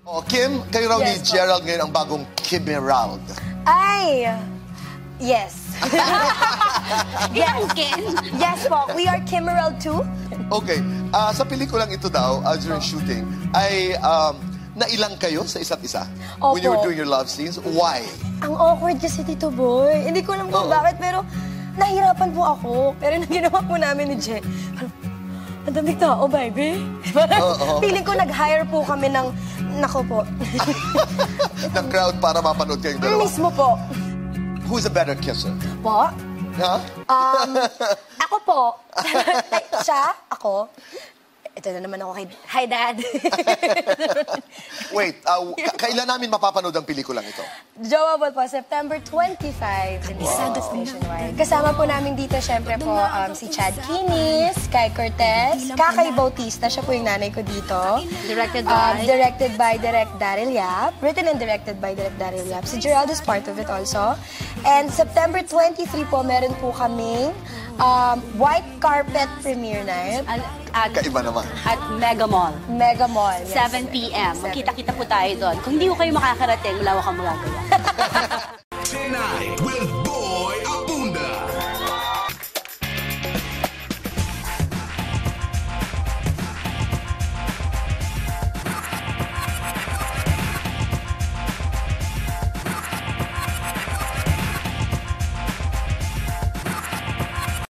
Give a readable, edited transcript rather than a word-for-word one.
Oh, Kim, kayo raw ni Jerald ngayon ang bagong Kimerald. Ay! Yes. Yes, Kim. Yes po, we are Kimerald too. Okay, sa pelikulang ito daw, during shooting, ay nailang kayo sa isa't isa? Opo. When you were doing your love scenes? Why? Ang awkward kasi, Tito Boy. Hindi ko alam kung bakit, pero nahirapan po ako. Pero nang ginawa po namin ni Je, ang daming tao, baby. Feeling ko nag-hire po kami ng, nako po. ng crowd para mapanood kayong dalawa? Mismo po. Who's a better kisser? Po? Huh? Ako po. Siya, ako. Ito na naman ako kay... Hi, Dad. Wait, kailan namin mapapanood ang pelikulang ito? Jowable po, September 25 in nationwide. Kasama po namin dito, syempre po, si Chad Kinis, Kai Cortez, Kakay Bautista, siya po yung nanay ko dito. Directed by Direct Daryl Yap. Written and directed by Direct Daryl Yap. Si Jerald is part of it also. And September 23 po, meron po kaming white carpet premiere night. Kaiba naman. At Mega Mall. Mega Mall. Yes. 7 p.m. Magkita-kita po tayo doon. Kung hindi ko kayo makakarating, wala akong magagawa.